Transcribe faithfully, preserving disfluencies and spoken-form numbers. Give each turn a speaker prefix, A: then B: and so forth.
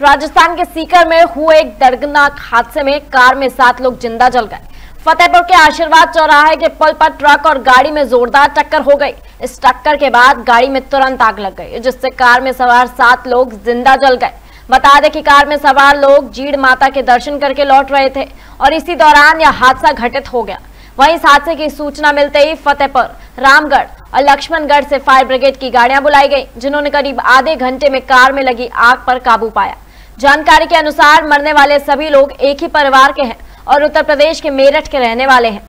A: राजस्थान के सीकर में हुए एक दर्दनाक हादसे में कार में सात लोग जिंदा जल गए। फतेहपुर के आशीर्वाद चौराहे के पुल पर ट्रक और गाड़ी में जोरदार टक्कर हो गई। इस टक्कर के बाद गाड़ी में तुरंत आग लग गई, जिससे कार में सवार सात लोग जिंदा जल गए। बता दें कि कार में सवार लोग जीड़ माता के दर्शन करके लौट रहे थे और इसी दौरान यह हादसा घटित हो गया। वहीं इस हादसे की सूचना मिलते ही फतेहपुर, रामगढ़ और लक्ष्मणगढ़ से फायर ब्रिगेड की गाड़ियां बुलाई गई, जिन्होंने करीब आधे घंटे में कार में लगी आग पर काबू पाया। जानकारी के अनुसार मरने वाले सभी लोग एक ही परिवार के हैं और उत्तर प्रदेश के मेरठ के रहने वाले हैं।